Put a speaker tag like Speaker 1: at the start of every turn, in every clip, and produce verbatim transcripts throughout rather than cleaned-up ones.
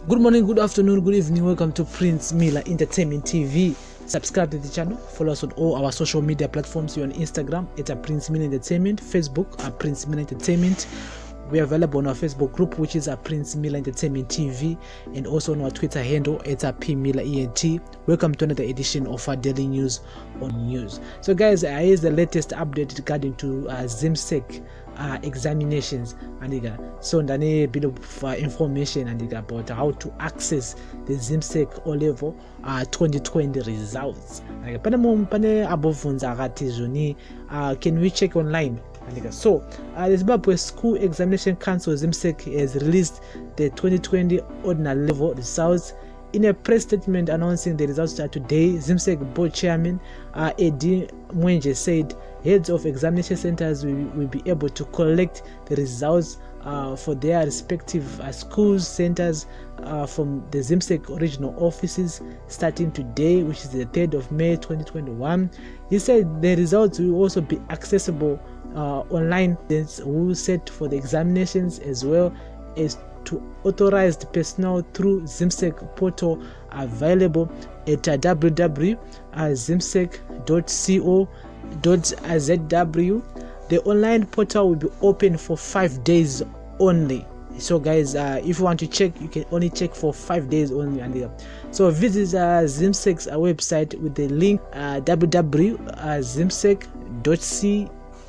Speaker 1: Good morning, good afternoon, good evening. Welcome to Prince Miller Entertainment T V. Subscribe to the channel. Follow us on all our social media platforms. You're on Instagram, it's a Prince Miller Entertainment. Facebook, at Prince Miller Entertainment. We are available on our Facebook group, which is a Prince Miller Entertainment T V, and also on our Twitter handle, it's a P Miller E N T. Welcome to another edition of our daily news on news. So, guys, uh, here's the latest update regarding to uh, ZIMSEC uh, examinations, and uh, so ndane a bit of uh, information and uh, about how to access the ZIMSEC O-level uh, twenty twenty results. Uh, pane abovunza akati zoni, uh, can we check online? So, uh, the Zimbabwe School Examination Council (ZIMSEC) has released the twenty twenty ordinary level results. In a press statement announcing the results today, ZIMSEC Board Chairman uh, Eddie Mwenje said heads of examination centers will, will be able to collect the results uh, for their respective uh, schools centers uh, from the ZIMSEC regional offices starting today, which is the third of May twenty twenty-one. He said the results will also be accessible Uh, online who set for the examinations, as well as to authorized personnel through ZIMSEC portal available at uh, w w w dot zimsec dot co dot z w. The online portal will be open for five days only. So, guys, uh, if you want to check, you can only check for five days only. And uh, so visit uh, ZIMSEC's uh, website with the link uh, w w w dot zimsec dot co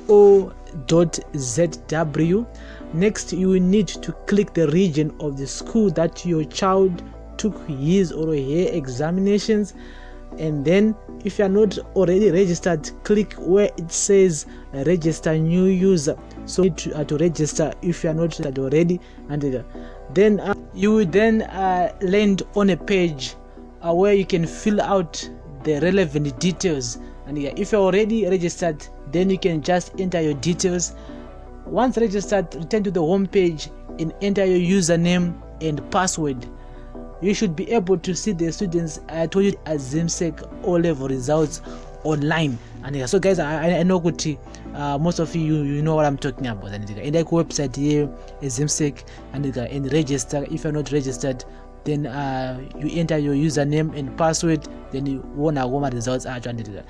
Speaker 1: O dot Z W. Next, you will need to click the region of the school that your child took his or her examinations, and then if you are not already registered, click where it says register new user. So you need to, uh, to register if you are not registered already, and uh, then uh, you will then uh, land on a page uh, where you can fill out the relevant details. And yeah, if you're already registered, then you can just enter your details. Once registered, return to the home page and enter your username and password. You should be able to see the students I told you as ZIMSEC O-level results online. And yeah, so guys, I, I know good, uh, most of you you know what I'm talking about. And in the website here is ZIMSEC, and, and register. If you're not registered, then uh, you enter your username and password, then you wanna go my results are.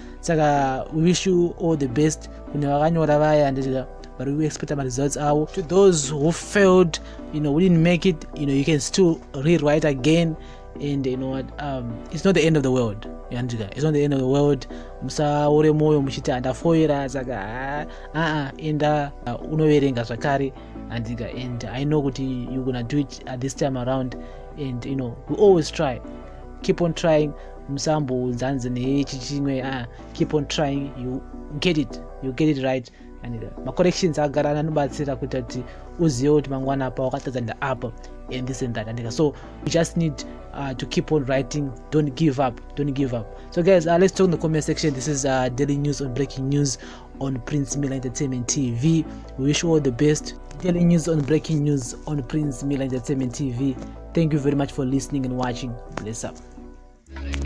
Speaker 1: So we wish you all the best, but we expect my results out. To those who failed, you know, we didn't make it, you know, you can still rewrite again, and you know what, um it's not the end of the world. It's not the end of the world. Musa ore moyo muchita ndafoira saka ah enda unoverenga zvakare andiga, and I know that you're gonna do it at this time around. And you know, we always try, keep on trying. Msambo zanzane chichimwe, ah keep on trying, you get it, you get it right. And my corrections are garana nubatsira kuti uziyo kuti mangwana apa wakatadzanda apa and this and that. And so you just need uh, to keep on writing. Don't give up, don't give up. So guys, uh, let's talk in the comment section. This is uh, daily news on breaking news on Prince Miller Entertainment T V. We wish you all the best. Daily news on breaking news on Prince Miller Entertainment T V. Thank you very much for listening and watching. Bless up.